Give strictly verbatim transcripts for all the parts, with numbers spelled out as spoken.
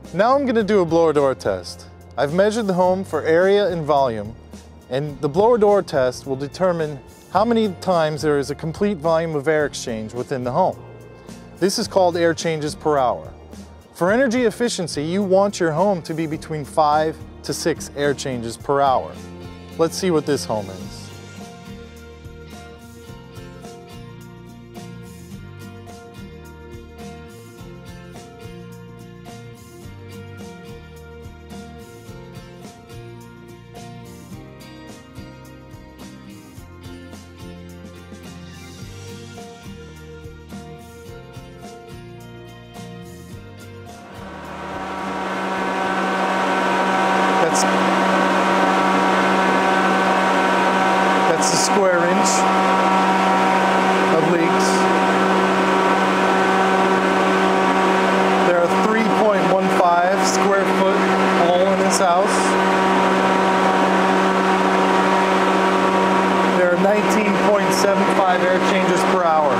Now I'm going to do a blower door test. I've measured the home for area and volume, and the blower door test will determine how many times there is a complete volume of air exchange within the home. This is called air changes per hour. For energy efficiency, you want your home to be between five to six air changes per hour. Let's see what this home is. That's, that's the square inch of leaks. There are three point one five square foot hole in this house. There are nineteen point seven five air changes per hour.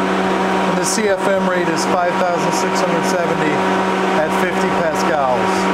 The C F M rate is five thousand six hundred seventy at fifty pascals.